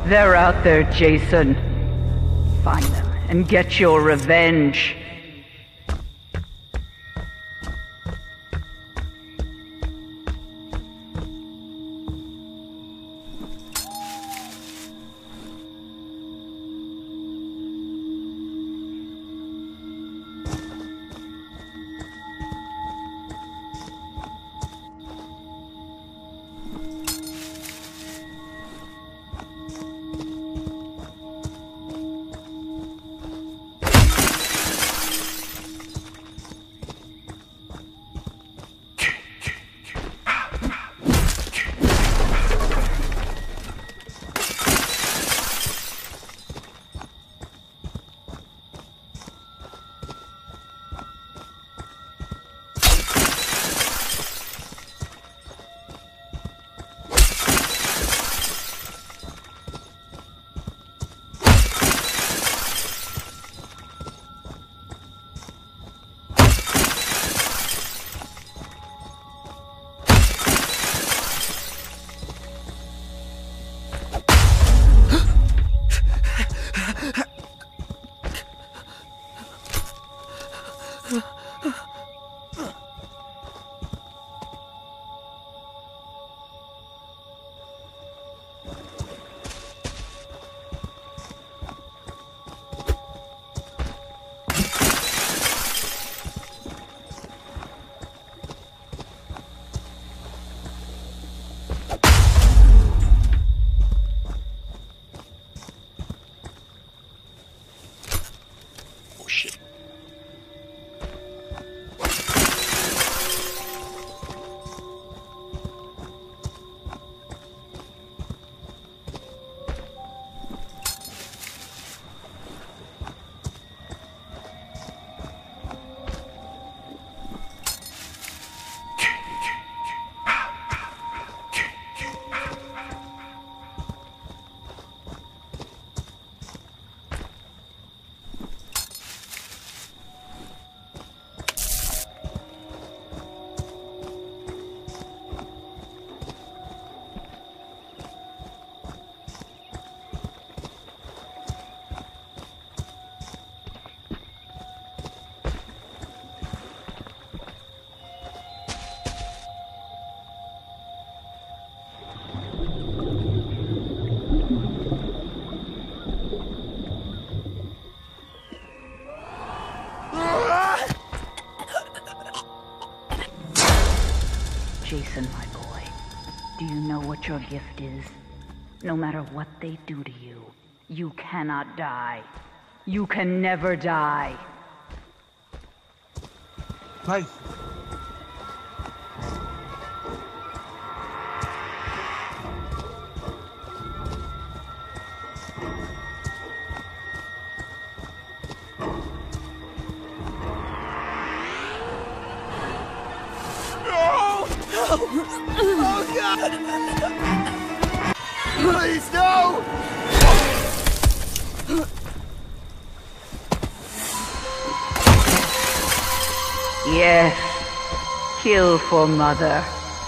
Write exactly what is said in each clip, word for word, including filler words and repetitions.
They're out there, Jason. Find them and get your revenge. Jason, my boy, do you know what your gift is? No matter what they do to you, you cannot die. You can never die. Nice. Oh, God! Please, no! Yes. Kill for Mother.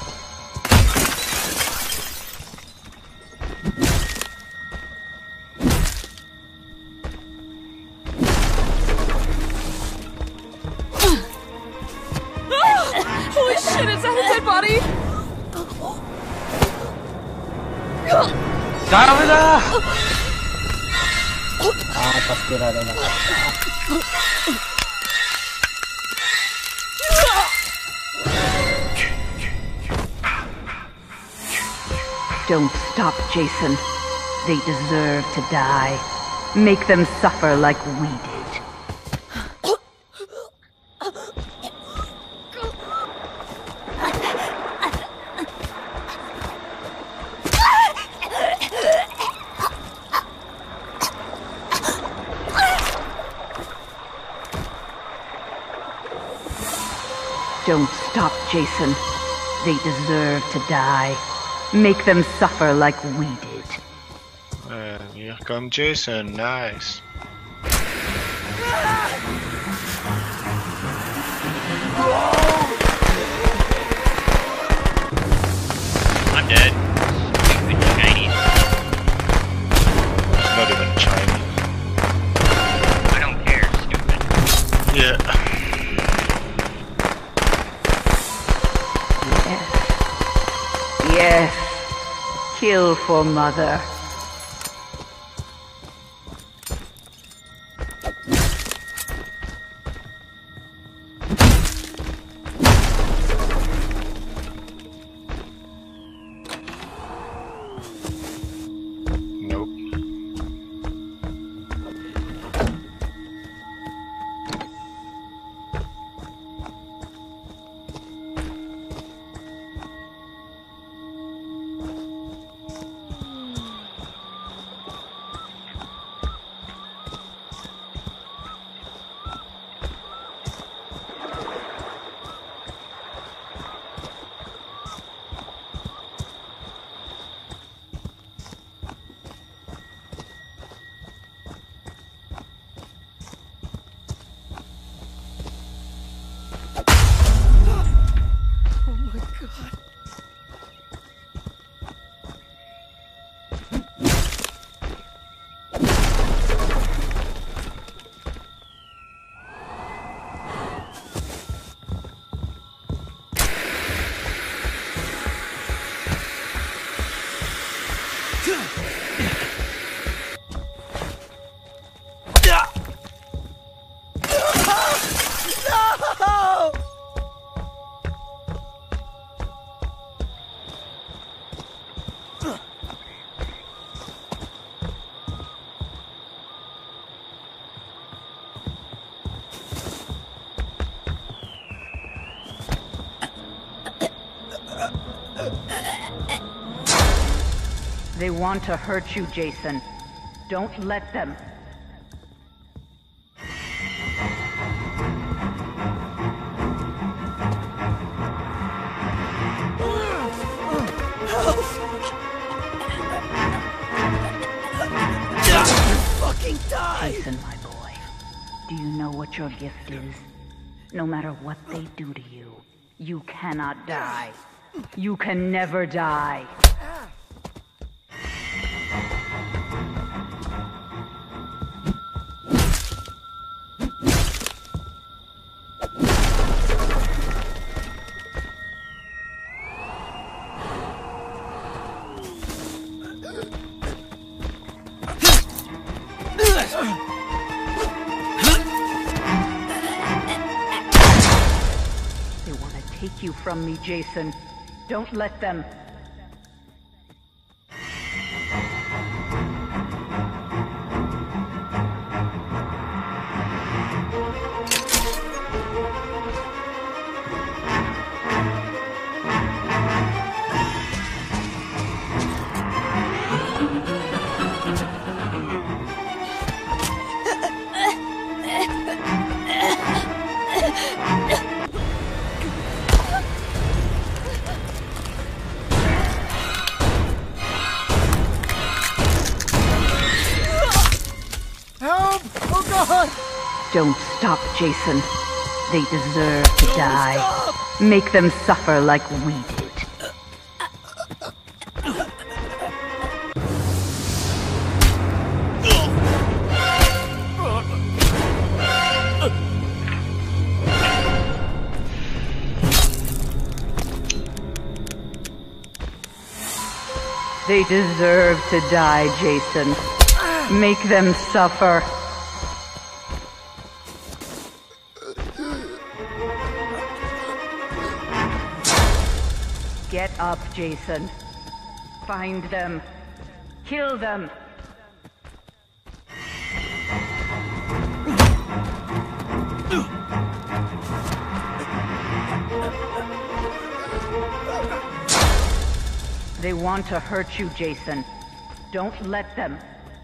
Holy shit, is that a dead body? ¡Dámela! Ah, pastura de la... Don't stop, Jason. They deserve to die. Make them suffer like we did. Don't stop, Jason. They deserve to die. Make them suffer like we did. And here comes Jason, nice. I'm dead. Good Chinese. Yes. Kill for Mother. Nope. They want to hurt you, Jason. Don't let them. Fucking die! Jason, my boy, do you know what your gift is? No matter what they do to you, you cannot die. You can never die. They want to take you from me, Jason. Don't let them. Help! Oh God! Don't stop, Jason. They deserve to die. Stop! Make them suffer like we did. They deserve to die, Jason. Make them suffer. Get up, Jason. Find them. Kill them. They want to hurt you, Jason. Don't let them.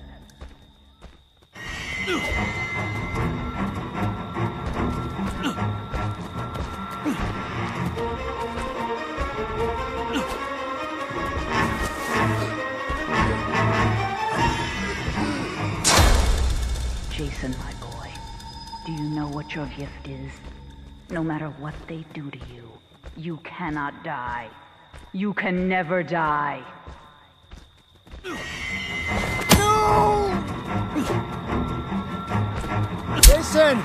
Jason, my boy, do you know what your gift is? No matter what they do to you, you cannot die. You can never die. No! Jason!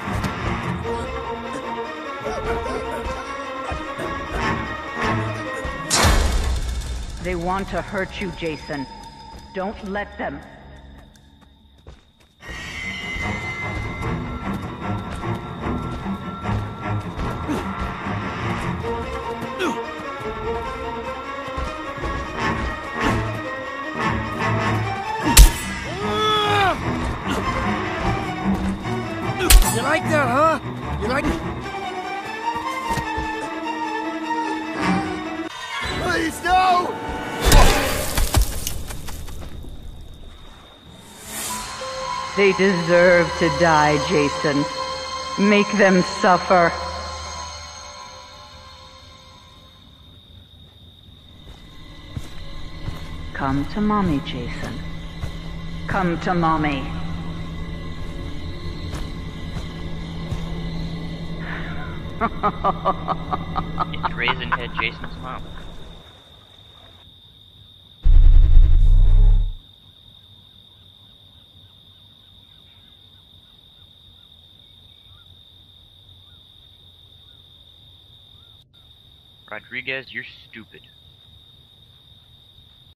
They want to hurt you, Jason. Don't let them. You like that, huh? You like it? Please, no! They deserve to die, Jason. Make them suffer. Come to mommy, Jason. Come to mommy. It's Raisin Head Jason's mom. Rodriguez, you're stupid.